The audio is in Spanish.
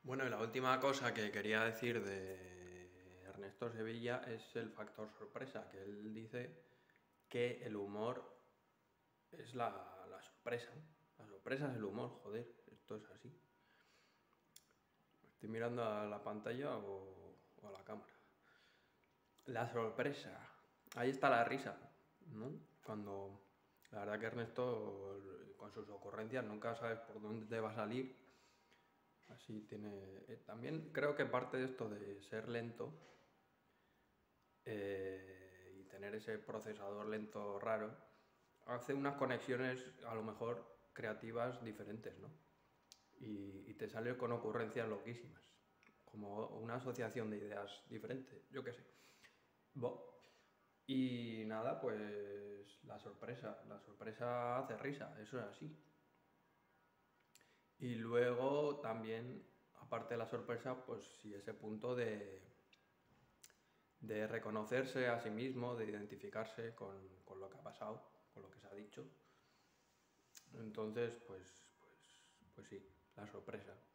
Bueno, y la última cosa que quería decir de Ernesto Sevilla es el factor sorpresa, que él dice que el humor es la sorpresa. La sorpresa es el humor, joder, esto es así. ¿Estoy mirando a la pantalla o a la cámara? La sorpresa. Ahí está la risa, ¿no? Cuando la verdad que Ernesto con sus ocurrencias nunca sabes por dónde te va a salir. Así tiene. También creo que parte de esto de ser lento y tener ese procesador lento raro hace unas conexiones a lo mejor creativas diferentes, ¿no? Y te sale con ocurrencias loquísimas, como una asociación de ideas diferentes, yo qué sé. Bo. Y nada, pues la sorpresa hace risa, eso es así. Y luego también, aparte de la sorpresa, pues sí ese punto de reconocerse a sí mismo, de identificarse con lo que ha pasado, con lo que se ha dicho. Entonces, pues sí, la sorpresa.